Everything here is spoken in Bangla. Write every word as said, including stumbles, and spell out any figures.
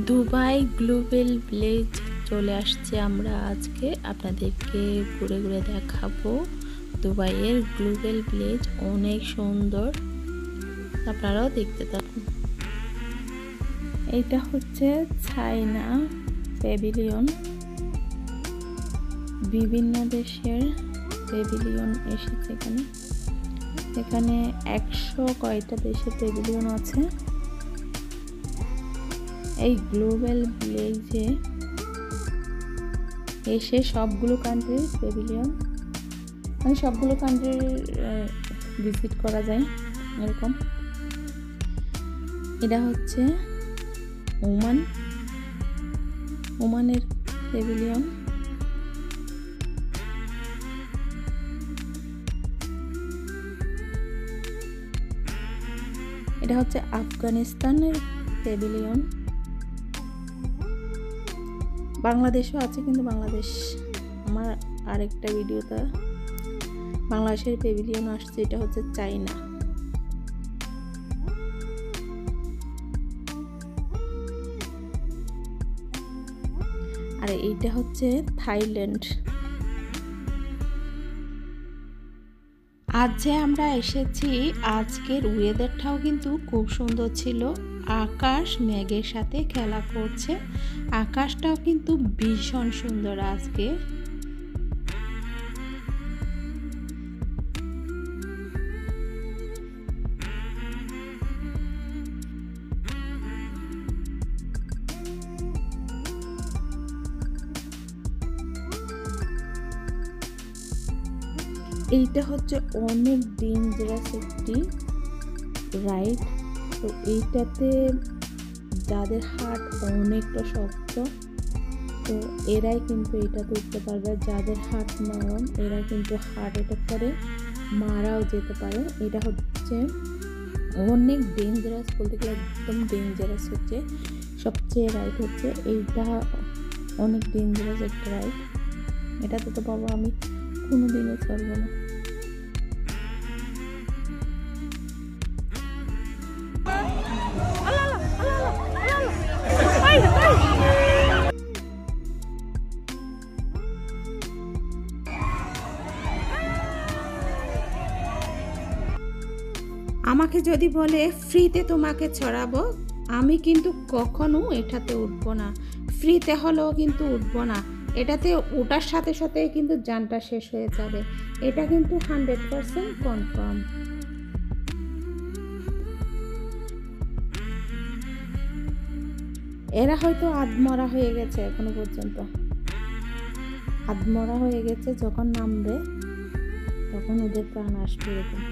দুবাই গ্লোবাল ভিলেজ চলে আসছে। আমরা আজকে আপনাদেরকে ঘুরে ঘুরে দেখাবো দুবাইয়ের গ্লোবাল ভিলেজ, অনেক সুন্দর, আপনারাও দেখতে থাকুন। এটা হচ্ছে চায়না প্যাভিলিয়ন, বিভিন্ন দেশের প্যাভিলিয়ন এসেছে এখানে। এখানে একশো কয়টা দেশের প্যাভিলিয়ন আছে। এই গ্লোবাল ভিলেজে এসে সবগুলো কান্ট্রির প্যাভিলিয়ন, মানে সবগুলো কান্ট্রির ভিজিট করা যায় এরকম। এটা হচ্ছে ওমান, ওমানের প্যাভিলিয়ন। এটা হচ্ছে আফগানিস্তানের প্যাভিলিয়ন। বাংলাদেশও আছে, কিন্তু বাংলাদেশ আমার আরেকটা ভিডিওতে বাংলাদেশের প্যাভিলিয়ন আসছে। এটা হচ্ছে চায়না। আর এইটা হচ্ছে থাইল্যান্ড। আজ যে আমরা এসেছি, আজকের ওয়েদারটাও কিন্তু খুব সুন্দর ছিল। আকাশ মেঘের সাথে খেলা করছে, আকাশটাও কিন্তু ভীষণ সুন্দর আজকে। এইটা হচ্ছে অনেক ডেঞ্জারাস একটি রাইড। তো এইটাতে যাদের হার্ট অনেকটা শক্ত, তো এরাই কিন্তু এটাতে উঠতে পারবে। যাদের হার্ট নরম, এরা কিন্তু হার্ট অ্যাটাক করে মারাও যেতে পারে। এটা হচ্ছে অনেক ডেঞ্জারাস, বলতে গেলে একদম ডেঞ্জারাস হচ্ছে সবচেয়ে রাইড হচ্ছে এইটা। অনেক ডেঞ্জারাস একটা রাইড। এটাতে তো বাবা আমি কোনোদিনও চলবো না। আমাকে যদি বলে ফ্রিতে তোমাকে ছড়াবো, আমি কিন্তু কখনো এটাতে উঠবো না। ফ্রিতে হলেও কিন্তু উঠবো না। এটাতে ওঠার সাথে সাথে কিন্তু জানটা শেষ হয়ে যাবে। এটা কিন্তু হান্ড্রেড পারসেন্ট কনফার্ম। এরা হয়তো আধমরা হয়ে গেছে, এখনো পর্যন্ত আধমরা হয়ে গেছে। যখন নামবে তখন ওদের প্রাণ আসবে এরকম।